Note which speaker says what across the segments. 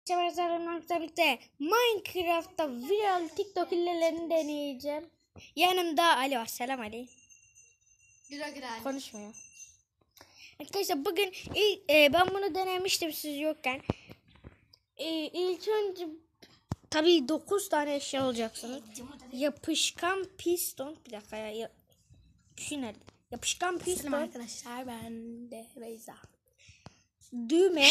Speaker 1: Birlikte Minecraft'ta viral TikTok hillelerini deneyeceğim. Yanımda Ali var. Selam Ali.
Speaker 2: Güzel.
Speaker 1: Konuşmuyor. Arkadaşlar bugün ben bunu denemiştim siz yokken. İlk önce tabii 9 tane eşya alacaksınız. Yapışkan piston. Bir dakika ya. Şu nerede? Yapışkan piston.
Speaker 2: Selam arkadaşlar, ben de Beyza.
Speaker 1: Düğme.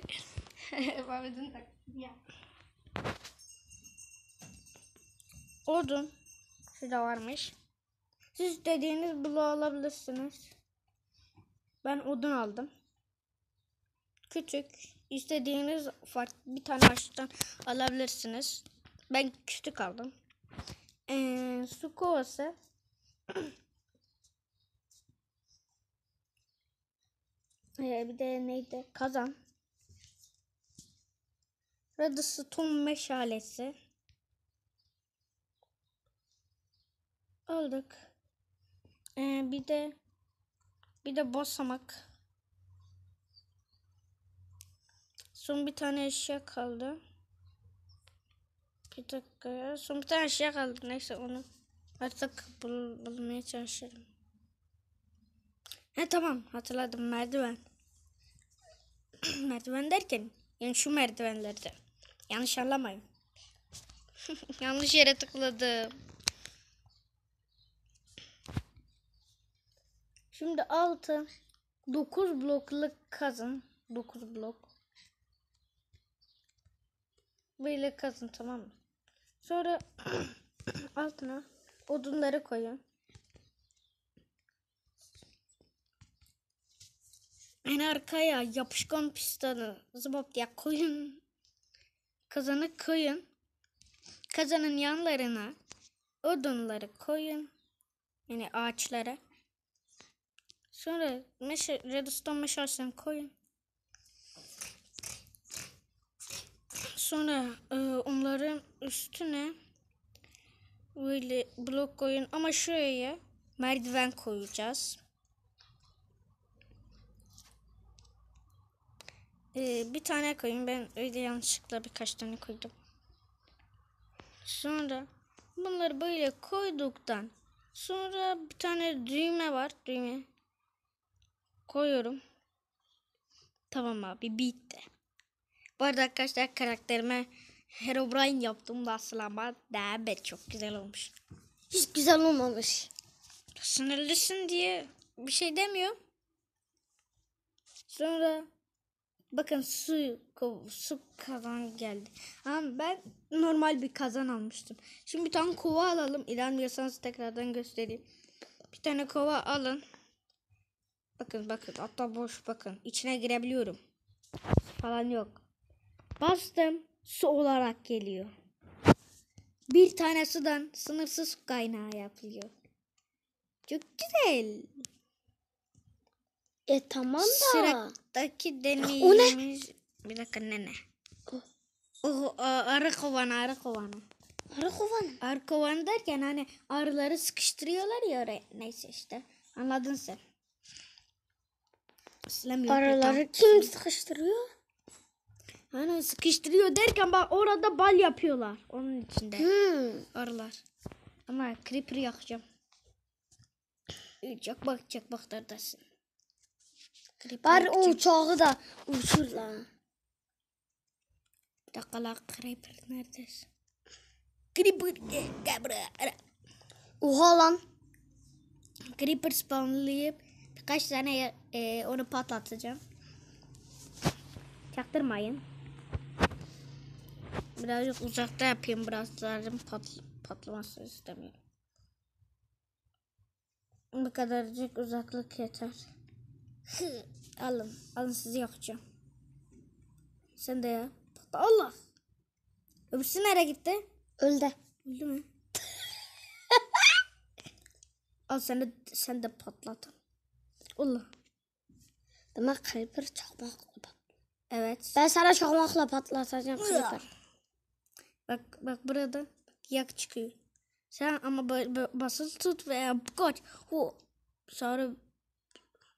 Speaker 1: Odun. Şurada varmış. Siz istediğiniz bloğu alabilirsiniz. Ben odun aldım. Küçük. İstediğiniz farklı bir tane ağaçtan alabilirsiniz. Ben küçük aldım. Su kovası. Bir de neydi? Kazan. Redstone meşalesi. Aldık. Bir de basamak. Son bir tane eşya kaldı. Bir dakika. Son bir tane eşya kaldı. Neyse onu artık bulmaya çalışırım. Tamam hatırladım, merdiven. Merdiven derken yani şu merdivenlerde. Yanlış anlamayın. Yanlış yere tıkladım. Şimdi 9 blokluk kazın. 9 blok. Böyle kazın, tamam mı? Sonra altına odunları koyun. En arkaya yapışkan pistonu zıbap diye koyun. Kazanı koyun. Kazanın yanlarına odunları koyun. Yani ağaçlara. Sonra redstone meşalesini koyun. Sonra onların üstüne böyle blok koyun ama şuraya merdiven koyacağız. Bir tane koyun, ben öyle yanlışlıkla birkaç tane koydum. Sonra bunları böyle koyduktan sonra bir tane düğme var, düğme koyuyorum. Tamam abi, bitti. Bu arada arkadaşlar karakterime Herobrine yaptım da ama daha çok güzel olmuş.
Speaker 2: Hiç güzel olmamış.
Speaker 1: Sınırlısın diye bir şey demiyor. Sonra bakın su kazan geldi. Ama ben normal bir kazan almıştım. Şimdi bir tane kova alalım. İnanmıyorsanız tekrardan göstereyim. Bir tane kova alın. Bakın hatta boş, bakın içine girebiliyorum. Falan yok. Bastım, su olarak geliyor. Bir tane sudan sınırsız kaynağı yapılıyor. Çok güzel.
Speaker 2: Tamam da.
Speaker 1: Sıradaki deneyimiz... Bir dakika, ne? Arı kovanı.
Speaker 2: Arı kovanı.
Speaker 1: Arı kovanı derken hani arıları sıkıştırıyorlar ya oraya. Neyse işte. Anladın sen.
Speaker 2: Arıları kim sıkıştırıyor?
Speaker 1: Hani sıkıştırıyor derken bak orada bal yapıyorlar. Onun içinde. Arılar. Ama creeper yakacağım. Çakmak neredesin?
Speaker 2: Bari o uçağı da uçur lan.
Speaker 1: Bir dakika la, creeper neredesin? Creeper gel buraya.
Speaker 2: Oha lan.
Speaker 1: Creeper spawnlayıp birkaç tane onu patlatacağım. Çaktırmayın. Birazcık uzakta yapayım, birazların patlamasını istemiyorum. Bu kadarcık uzaklık yeter. Alın sizi yakacağım. Sen de ya. Allah. Öbürsü nereye gitti?
Speaker 2: Öldü
Speaker 1: mü? Al sen de patlat. Allah.
Speaker 2: Demek creeper çakmakla patlat.
Speaker 1: Evet.
Speaker 2: Ben sana çakmakla patlatacağım creeper.
Speaker 1: Bak burada yak çıkıyor. Sen ama basılı tut veya kaç. Sonra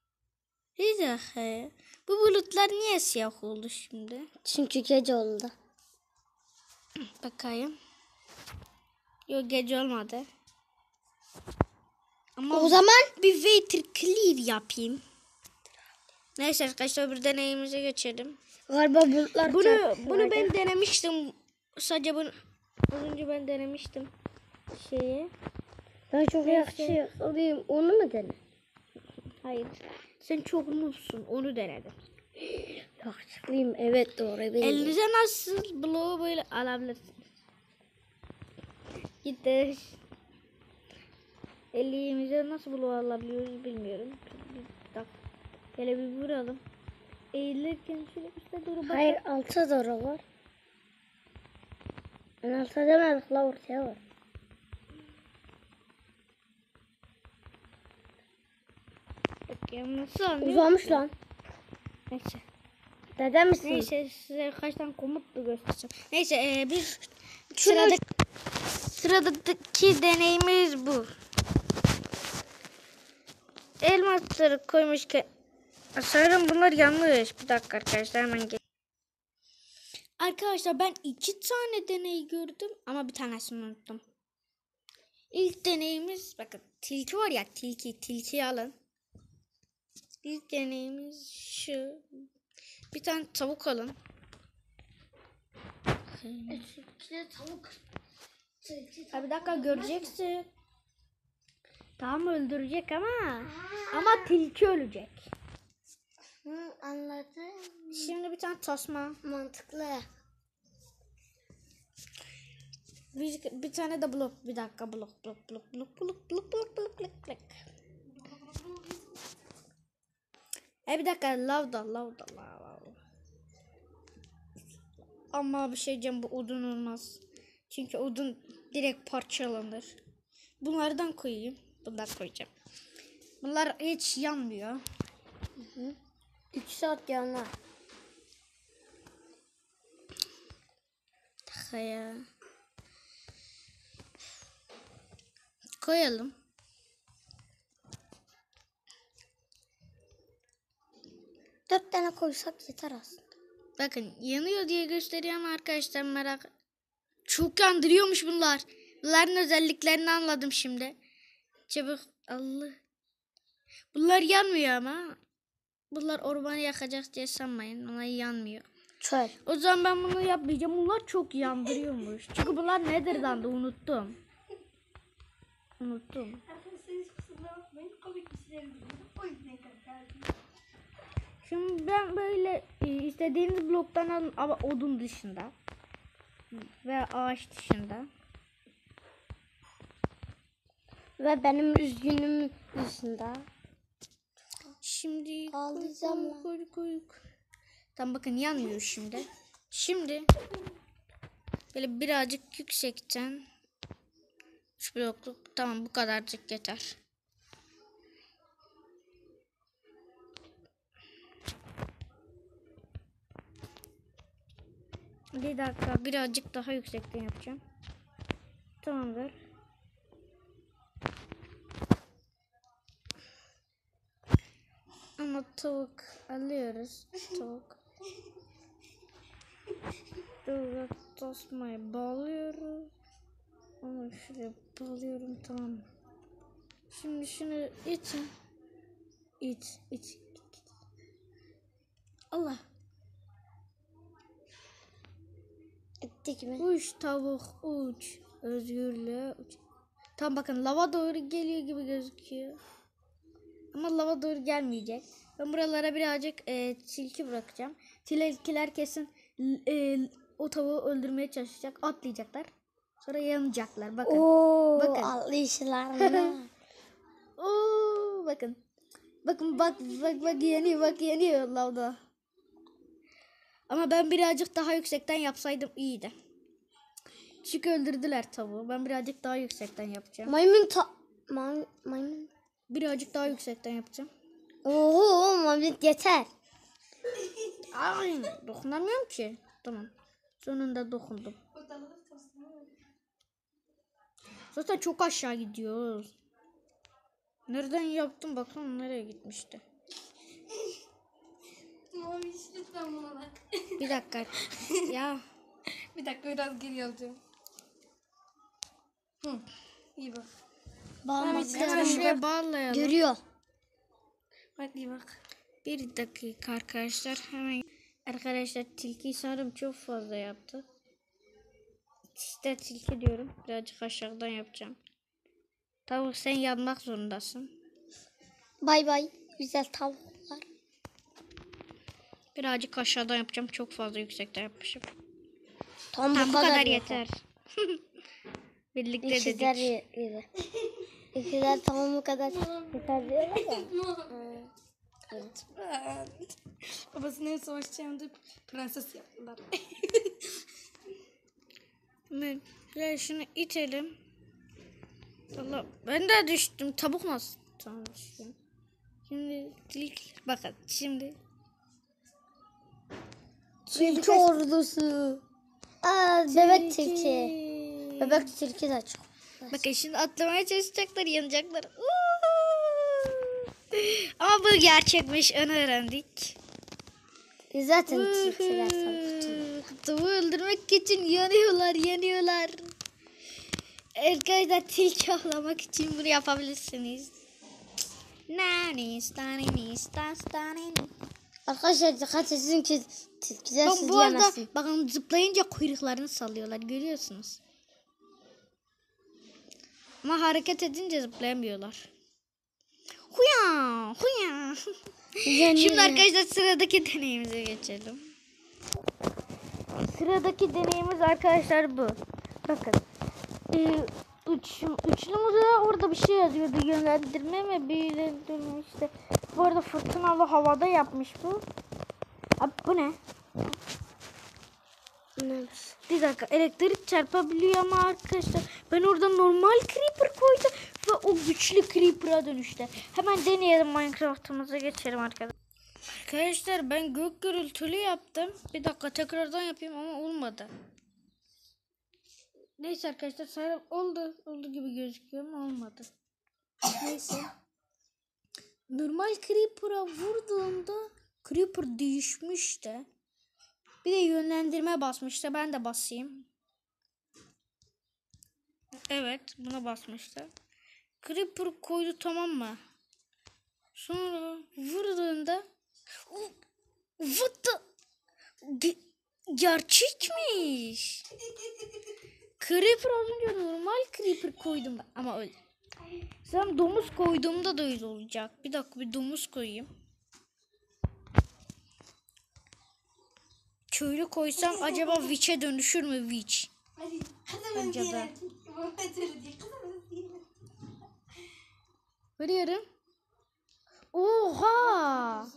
Speaker 1: bu bulutlar niye siyah oldu şimdi?
Speaker 2: Çünkü gece oldu.
Speaker 1: Bakayım. Yok gece olmadı. Ama
Speaker 2: O zaman
Speaker 1: bir water clear yapayım. Neyse arkadaşlar bir deneyimize geçelim.
Speaker 2: galiba bulutlar
Speaker 1: Bunu ben denemiştim. Sadece bunu az önce ben denemiştim.
Speaker 2: Ben çok yakışıklıyım. Onu mu dene?
Speaker 1: Hayır. Sen çok noobsun. Onu denedim.
Speaker 2: Yakışıklıyım. Evet doğru.
Speaker 1: Elinize nasıl bloğu böyle alabilirsiniz. Gitti. Elimize nasıl bloğu alabiliyoruz bilmiyorum. Bir dakika. Hele bir vuralım. Eğilirken şöyle üstte doğru bak.
Speaker 2: Hayır alta doğru var. Ben alta demedik la ortaya var.
Speaker 1: Bakayım nasıl anlıyor?
Speaker 2: Uzamış lan.
Speaker 1: Neyse.
Speaker 2: Dede misin?
Speaker 1: Neyse size kaç tane komut da göstereceğim. Neyse biz
Speaker 2: Şunu-
Speaker 1: sıradaki deneyimiz bu. Elmasları koymuşken sanırım bunlar yanlış. Bir dakika arkadaşlar hemen gel. Arkadaşlar ben 2 tane deney gördüm ama bir tanesini unuttum. İlk deneyimiz bakın tilki var ya tilkiyi alın. İlk deneyimiz şu. Bir tane tavuk alın.
Speaker 2: Tavuk.
Speaker 1: Ha, bir dakika göreceksin. Tamam öldürecek ama tilki ölecek.
Speaker 2: Anladım.
Speaker 1: Şimdi bir tane tasma.
Speaker 2: Mantıklı.
Speaker 1: Bir tane de blok. Bir dakika blok. Bir dakika lavda. Ama bir şey diyeceğim bu odun olmaz. Çünkü odun direkt parçalanır. Bunlardan koyayım. Bundan koyacağım. Bunlar hiç yanmıyor.
Speaker 2: 3 saat yanar.
Speaker 1: Takaya. Koyalım.
Speaker 2: Dört tane koysak yeter aslında.
Speaker 1: Bakın yanıyor diye gösteriyorum arkadaşlar merak. Çok yandırıyormuş bunlar. Bunların özelliklerini anladım şimdi. Çabuk Allah. Bunlar yanmıyor ama. Bunlar ormanı yakacak diye sanmayın. Onlar yanmıyor.
Speaker 2: Çöl.
Speaker 1: O zaman ben bunu yapmayacağım. Bunlar çok yandırıyormuş. Çünkü bunlar nedirden de unuttum. Şimdi ben böyle istediğiniz bloktan alın ama odun dışında. Ve ağaç dışında.
Speaker 2: Ve benim üzgünüm dışında.
Speaker 1: Şimdi
Speaker 2: Ağlayacağım lan.
Speaker 1: koy. Tam bakın yanmıyor şimdi. Şimdi böyle birazcık yüksekten 3 blokluk tamam bu kadarcık yeter. Bir dakika birazcık daha yüksekten yapacağım. Tamamdır. Ama tavuk alıyoruz. Tavuk. Böyle tasmayı bağlıyoruz. Onu şuraya bağlıyorum tamam. Şimdi şunu için. İç. Allah.
Speaker 2: Ettik mi?
Speaker 1: Uç tavuk uç. Özgürlüğe uç. Tam bakın lava doğru geliyor gibi gözüküyor. Ama lava doğru gelmeyecek. Ben buralara birazcık tilki bırakacağım. Tilkiler kesin o tavuğu öldürmeye çalışacak. Atlayacaklar. Sonra yanacaklar. Bakın.
Speaker 2: Oo,
Speaker 1: Bakın.
Speaker 2: Atlayışlarına.
Speaker 1: Oo, bakın. Bakın bak yanıyor lavda. Ama ben birazcık daha yüksekten yapsaydım iyiydi. Çünkü öldürdüler tavuğu. Ben birazcık daha yüksekten yapacağım.
Speaker 2: Maymun.
Speaker 1: Birazcık daha yüksekten yapacağım.
Speaker 2: Oho maymun yeter.
Speaker 1: Ay, dokunamıyorum ki. Tamam. Sonunda dokundum. Zaten çok aşağı gidiyoruz. Nereden yaptım bakalım nereye gitmişti. Bir dakika. Ya Bir dakika biraz geri alacağım. İyi bak. Hemen şuraya bağlayalım.
Speaker 2: Görüyor.
Speaker 1: Bak iyi bak. Bir dakika arkadaşlar. Hemen. Arkadaşlar tilki sanırım çok fazla yaptı. İşte tilki diyorum. Birazcık aşağıdan yapacağım. Tavuk sen yanmak zorundasın.
Speaker 2: Bay bay. Güzel tavuklar.
Speaker 1: Birazcık aşağıdan yapacağım. Çok fazla yüksekten yapmışım.
Speaker 2: Tam
Speaker 1: Bu kadar yeter. Birlikte
Speaker 2: İkizler
Speaker 1: dedik.
Speaker 2: yedi. İkizler tamam bu kadar yeter diyorlar ya. Evet.
Speaker 1: Babasının en savaşacağında prenses yaptılar. Ben şunu itelim. Allah ben de düştüm. Tavuk nasıl? Tamam düştüm. Şimdi bakın şimdi.
Speaker 2: Tilki ordusu. Bebek tilki. Bebek tilki de çok.
Speaker 1: Bakın şimdi atlamaya çalışacaklar, yanacaklar. Ama bu gerçekmiş, onu öğrendik.
Speaker 2: Zaten tilkiler savaşçı.
Speaker 1: Tavuğu öldürmek için yanıyorlar. Arkadaşlar tilki avlamak için bunu yapabilirsiniz.
Speaker 2: Arkadaşlar dikkat edin ki tilkiler sizi
Speaker 1: Bu arada
Speaker 2: yemesin.
Speaker 1: bakın zıplayınca kuyruklarını sallıyorlar, görüyorsunuz. Ama hareket edince zıplayamıyorlar. Huya. Şimdi arkadaşlar sıradaki deneyimize geçelim. Sıradaki deneyimiz arkadaşlar bu. Bakın. Uçlumuzda orada bir şey yazıyordu. Yönlendirme mi? Büyülendirme işte. Bu arada fırtınalı havada yapmış bu. Abi bu ne? Bir dakika, elektrik çarpabiliyor ama arkadaşlar ben orada normal creeper koydum ve o güçlü creeper'a dönüştü. Hemen deneyelim, Minecraft'ımıza geçelim arkadaşlar. Arkadaşlar ben gök gürültülü yaptım. Bir dakika tekrardan yapayım ama olmadı. Neyse arkadaşlar sanırım oldu gibi gözüküyor ama olmadı. Neyse. Normal creeper'a vurduğumda creeper değişmişti. Bir de yönlendirme basmıştı. Ben de basayım. Evet, buna basmıştı. Creeper koydu, tamam mı? Sonra vurduğunda what the... Gerçekmiş. Creeper az önce normal creeper koydum ben. Ama öyle. Sen domuz koyduğumda da öyle olacak. Bir dakika, bir domuz koyayım. Köylü koysam acaba witch'e dönüşür mü witch? Bence de. Veriyorum. Oha!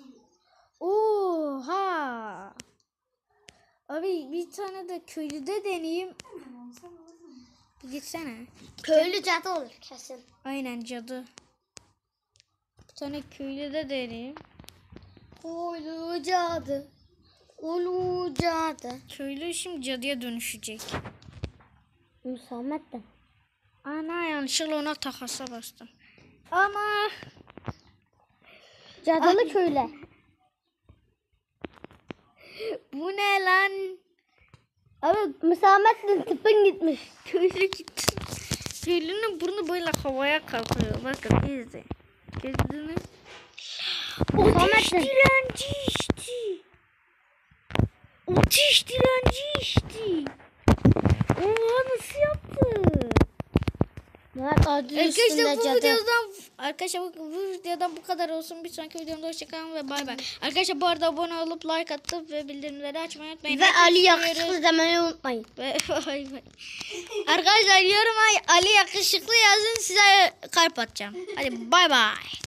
Speaker 1: Abi bir tane de köylüde deneyeyim. Bir gitsene.
Speaker 2: Köylü cadı olur kesin.
Speaker 1: Aynen, cadı. Bir tane köylüde deneyeyim.
Speaker 2: Köylü cadı. Ulu cadı.
Speaker 1: Köylü şimdi cadıya dönüşecek.
Speaker 2: Musammet de.
Speaker 1: Ana, yanlışlıkla ona takasa bastım. Ana.
Speaker 2: Cadılı köyle.
Speaker 1: Bu ne lan?
Speaker 2: Abi Musamet'in tıpın gitmiş.
Speaker 1: Köylü gitti. Köylünün burnu böyle havaya kalkıyor. Bakın izle. Gördünüz. Ateş direnci içti. Ateş direnci içti. Oha, nasıl yaptı?
Speaker 2: Murat adı üstünde cadı.
Speaker 1: Arkadaşlar bu videodan bu kadar olsun. Bir sonraki videomda hoşçakalın ve bay bay. Arkadaşlar bu arada abone olup like atıp ve bildirimleri açmayı unutmayın.
Speaker 2: Ve Ali yakışıklı demeyi unutmayın.
Speaker 1: Ve bay bay. Arkadaşlar yoruma Ali yakışıklı yazın, size kalp atacağım. Hadi bay bay.